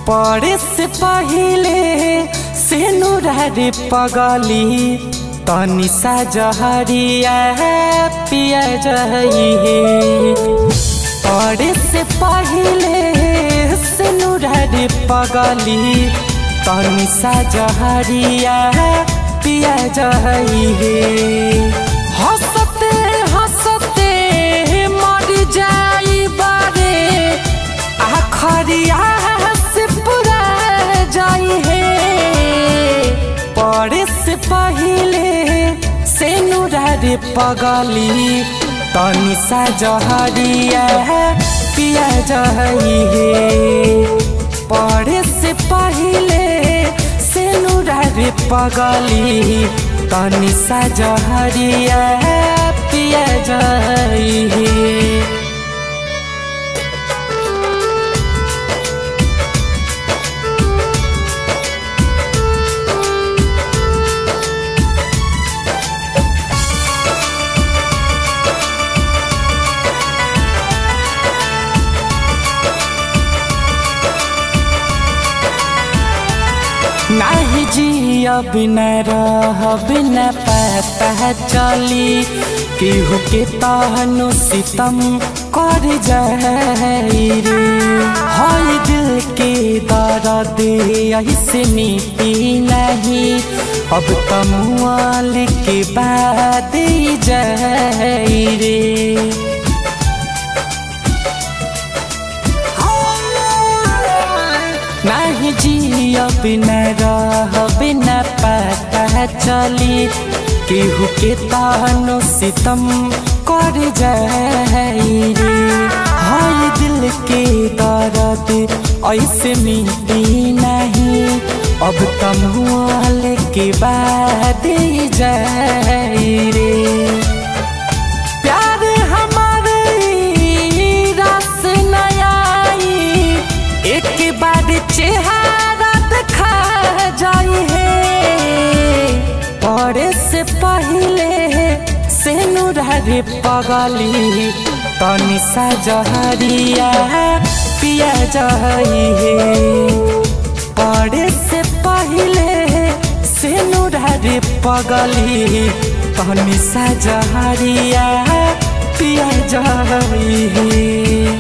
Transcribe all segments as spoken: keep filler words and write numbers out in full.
पड़े से पहले से नुरारे पगली तनी सा जहरिया पिया जाइए। पड़े से पहले से नुरारे पगली तनी सा जहरिया पिया जाइए। हंसते हंसते मर जाई बारे आखरिया से पूरा जाई है। पड़े से पहले से नुरारे पगली तनी सा जहरिया पिया जाइए। पड़े से पहले से नुरारे पगली तनी सा जहरिया पिया जाइए। नहीं जिया बिना रह बिना पता चली केहू के तहनु सितम कर जाई रे। हाय दिल के दर्द ऐसे मिटी नहीं अब तमुआल के बाद जाई रे। नहीं जिया बिना रह बिना पता चली केहू के तहनु सितम कर जाई रे। हाय दिल के दर्द ऐसे मिटी नहीं अब तमुआल के बाद जाई रे। प्यार हमारे रस नयाई एक बार चेहरा दिखा जाई है। पड़े से पहले से नुरारे पगली तनी सा जहरिया पिया जाइए। पड़े से पहले से नुरारे पगली तनी सा जहरिया पिया जाइए।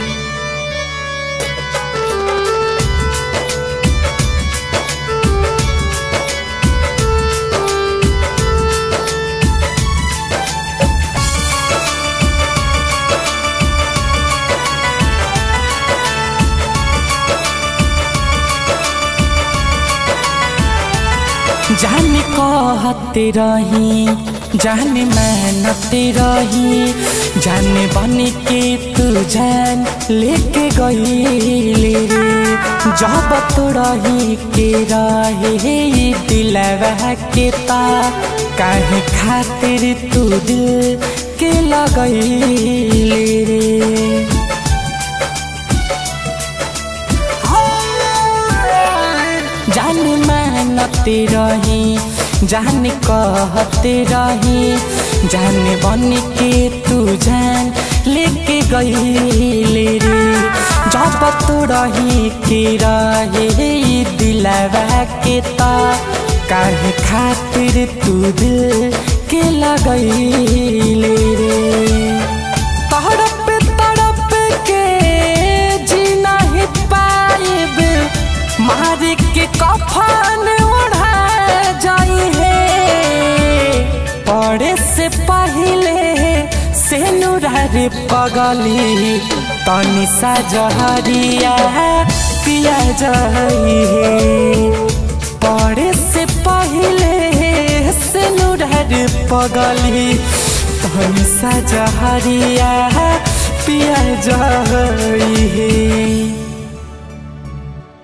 जाने कहते रही जाने मेहनते रही जाने बन के तू जान लेके गई रे। जब तो रही के रहे दिलवा के ता काहे खातिर तू दिल के लगई रे। जान मेहनते रही जान कहते रही जान बन के तू जान लेके गई रे। जब तो रही के रहे दिलवा के ता काहे खातिर तू दिल के लगई रे। तड़प तड़प के जी नहीं पाइब मार के कफन उड़ा जाई है। पड़े से पहले से नुरारे पगली तनी सा जहरिया पिया जाइए। पड़े से पहले से नुरारे पगली तनी सा जहरिया पिया जाइए।